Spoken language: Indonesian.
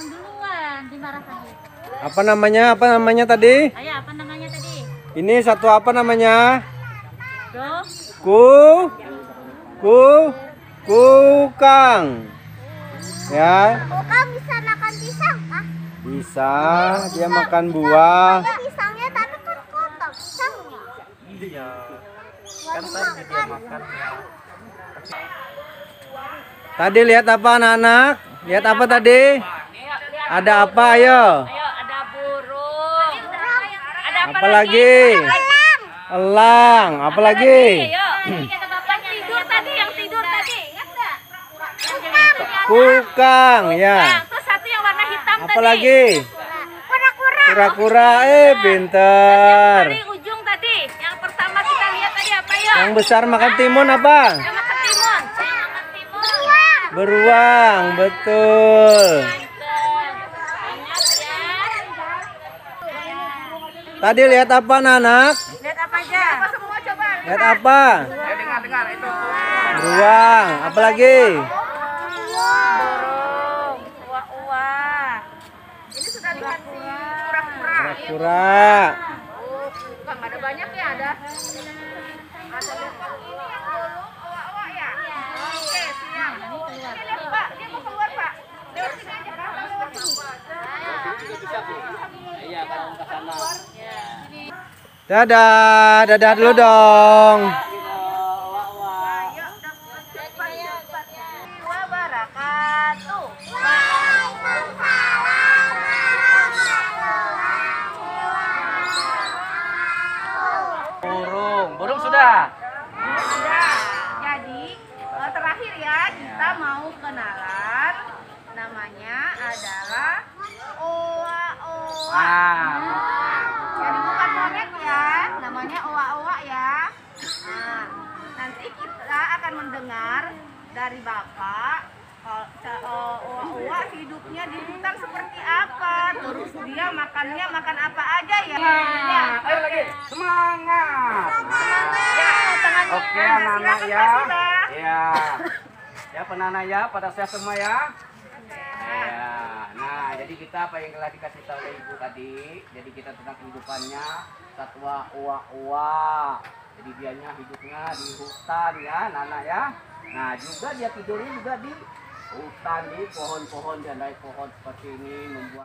yang duluan dimarahkan. Apa namanya? Apa namanya tadi? Ayo, apa namanya tadi? Ini satu apa namanya? Go. Kukang. Ya. Kukang bisa makan pisang kah? Bisa, dia makan buah. Pisangnya tapi kan kotor pisangnya. Iya. Kan tadi dia makan. Tadi lihat apa anak-anak? Lihat apa tadi? Ada apa ayo? Ayo, ada burung. Ada Apa lagi? Elang. Apa lagi? Ayo, ini kata bapak tidur tadi, yang tidur tadi. Ingat enggak? Kukang, ya. Terus satu yang warna hitam Apa tadi. lagi? Kura-kura. Kura-kura, pinter. Paling ujung tadi, yang pertama kita lihat tadi apa ya? Yang besar makan timun apa? Yang makan timun. Yang makan timun. Beruang, betul. Tadi lihat apa anak? Lihat apa aja? Apa semua coba? Lihat apa? Dengar itu. Beruang, apa lagi? Burung, uak-uak. Ini sudah lihat sih, kura-kura. Kura-kura. Oh, bukan ada banyak ya, ada. Ada uak-uak ya? Oke, siap. Ini lihat Pak, dia mau keluar Pak. Lewat sini aja, Kak. Lewat sini. Iya, kan ke sana. Dadah, dadah dulu dong. Wabarakatuh. Burung sudah. Jadi terakhir ya kita mau kenalan. Namanya adalah oa-oa. Jadi bukan monyet ya, namanya oa-oa ya. Nah, nanti kita akan mendengar dari Bapak oa-oa hidupnya di hutan seperti apa. Terus dia makannya makan apa aja ya. Ya. Ayo lagi. Semangat. Ya, tangannya. Oke, anak-anak Silakan, ya. Pak Sida. Ya. Ya, penana ya, pada sehat semua ya. Ya. Nah, jadi kita apa yang telah dikasih tahu oleh Ibu tadi, jadi kita tentang kehidupannya satwa uak-uak. Jadi dianya hidupnya di hutan ya, Nana ya. Nah, juga dia tidurnya juga di hutan, di pohon-pohon, di andai pohon seperti ini membuat